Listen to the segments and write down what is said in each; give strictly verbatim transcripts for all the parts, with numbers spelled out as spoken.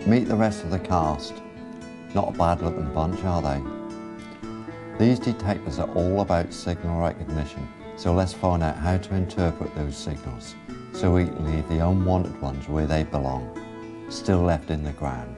Meet the rest of the cast. Not a bad looking bunch, are they? These detectors are all about signal recognition, so let's find out how to interpret those signals so we can leave the unwanted ones where they belong, still left in the ground.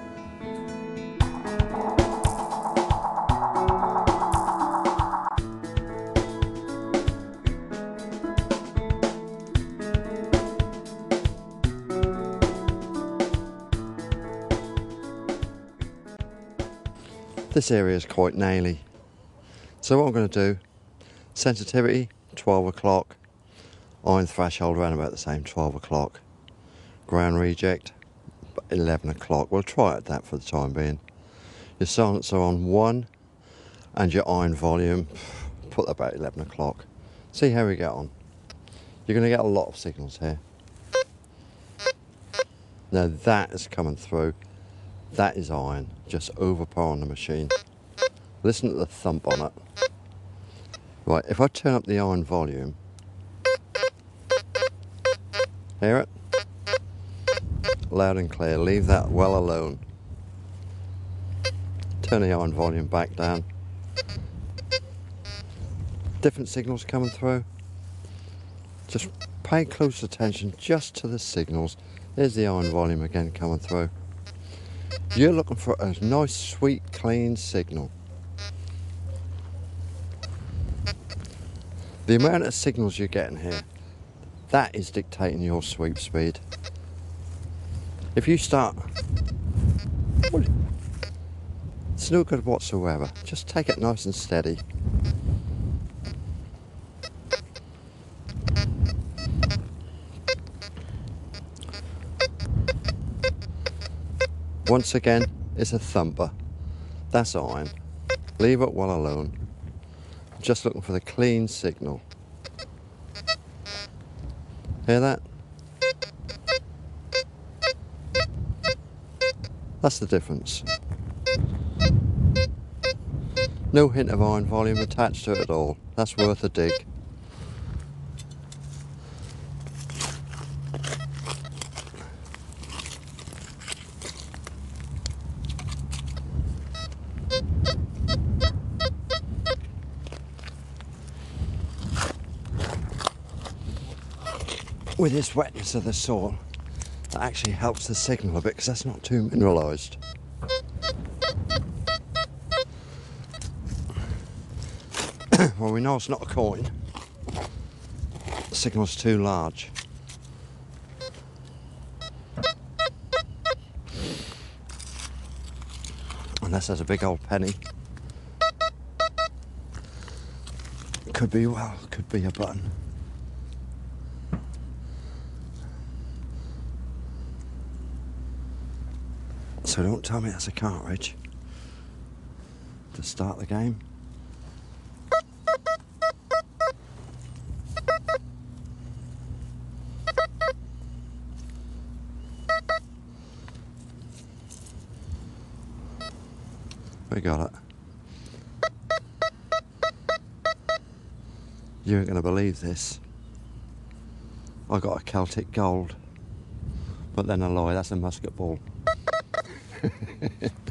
This area is quite naily, so what I'm going to do, sensitivity twelve o'clock, iron threshold around about the same twelve o'clock, ground reject eleven o'clock. We'll try it at that for the time being. Your silencer on one and your iron volume, put that about eleven o'clock. See how we get on. You're going to get a lot of signals here. Now that is coming through. That is iron, just overpowering the machine. Listen to the thump on it. Right, if I turn up the iron volume, hear it? Loud and clear, leave that well alone. Turn the iron volume back down. Different signals coming through. Just pay close attention just to the signals. There's the iron volume again coming through. You're looking for a nice, sweet, clean signal. The amount of signals you're getting here, that is dictating your sweep speed. If you start, well, it's no good whatsoever. Just take it nice and steady. Once again, it's a thumper. That's iron. Leave it well alone. Just looking for the clean signal. Hear that? That's the difference. No hint of iron volume attached to it at all. That's worth a dig. With this wetness of the soil, that actually helps the signal a bit because that's not too mineralised. Well, we know it's not a coin. The signal's too large. Unless there's a big old penny. Could be, well, could be a button. So don't tell me that's a cartridge to start the game. We got it. You ain't gonna believe this. I got a Celtic Gold, but then I lie, that's a musket ball.